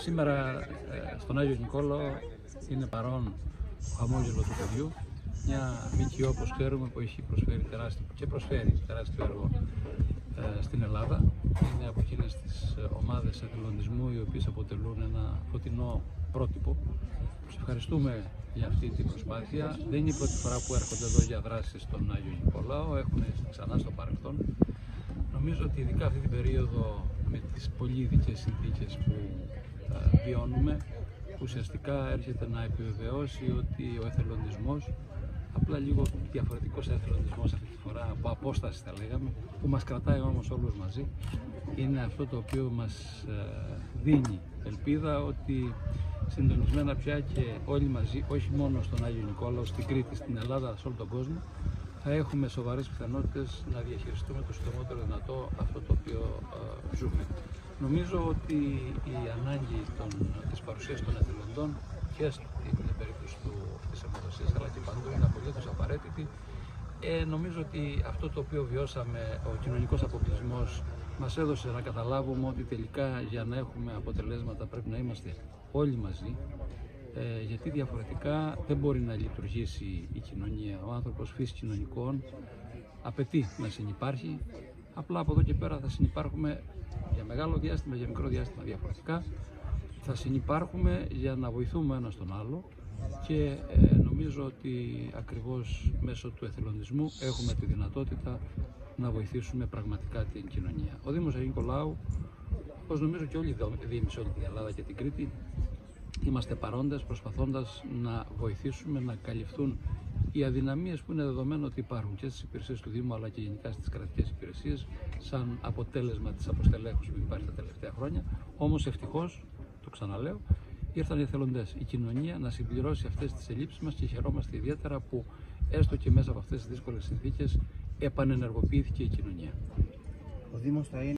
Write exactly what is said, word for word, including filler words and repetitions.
Σήμερα ε, στον Άγιο Νικόλαο είναι παρόν ο χαμόγελο του παιδιού, μια ΜΚΟ, όπως ξέρουμε, που έχει προσφέρει τεράστιο και προσφέρει τεράστιο έργο ε, στην Ελλάδα. Είναι από εκείνες τις ομάδες εθελοντισμού οι οποίες αποτελούν ένα φωτεινό πρότυπο. Τους ευχαριστούμε για αυτή την προσπάθεια. Δεν είναι η πρώτη φορά που έρχονται εδώ για δράσεις στον Άγιο Νικόλαο, έχουν ξανά στο παρελθόν. Νομίζω ότι ειδικά αυτή την περίοδο με τις πολύ ειδικές συνθήκες που ε, βιώνουμε, ουσιαστικά έρχεται να επιβεβαιώσει ότι ο εθελοντισμός, απλά λίγο διαφορετικός εθελοντισμός αυτή τη φορά, από απόσταση θα λέγαμε, που μας κρατάει όμως όλους μαζί, είναι αυτό το οποίο μας ε, δίνει ελπίδα ότι συντονισμένα πια και όλοι μαζί, όχι μόνο στον Άγιο Νικόλαο, στην Κρήτη, στην Ελλάδα, σε όλο τον κόσμο, θα έχουμε σοβαρές πιθανότητες να διαχειριστούμε το συντομότερο δυνατό αυτό το οποίο ε, ζούμε. Νομίζω ότι η ανάγκη των, της παρουσίας των εθελοντών και στην περίπτωση του, της αιμοδοσίας αλλά και παντού είναι απολύτως απαραίτητη. Ε, νομίζω ότι αυτό το οποίο βιώσαμε, ο κοινωνικός αποκλεισμός, μας έδωσε να καταλάβουμε ότι τελικά για να έχουμε αποτελέσματα πρέπει να είμαστε όλοι μαζί. Ε, γιατί διαφορετικά δεν μπορεί να λειτουργήσει η κοινωνία. Ο άνθρωπος φύσης κοινωνικών απαιτεί να συνυπάρχει, απλά από εδώ και πέρα θα συνυπάρχουμε για μεγάλο διάστημα, για μικρό διάστημα διαφορετικά, θα συνυπάρχουμε για να βοηθούμε ένας τον άλλο και ε, νομίζω ότι ακριβώς μέσω του εθελοντισμού έχουμε τη δυνατότητα να βοηθήσουμε πραγματικά την κοινωνία. Ο Δήμος Αγίου Νικολάου, όπως νομίζω και όλοι οι δήμοι σε όλη την Ελλάδα και την Κρήτη, είμαστε παρόντες προσπαθώντας να βοηθήσουμε να καλυφθούν οι αδυναμίες που είναι δεδομένο ότι υπάρχουν και στις υπηρεσίες του Δήμου αλλά και γενικά στις κρατικές υπηρεσίες σαν αποτέλεσμα της αποστελέχωσης που υπάρχει τα τελευταία χρόνια. Όμως ευτυχώς, το ξαναλέω, ήρθαν οι εθελοντές, η κοινωνία να συμπληρώσει αυτές τις ελλείψεις μας και χαιρόμαστε ιδιαίτερα που έστω και μέσα από αυτές τις δύσκολες συνθήκες επανενεργοποιήθηκε η κοινωνία. Ο Δήμος θα είναι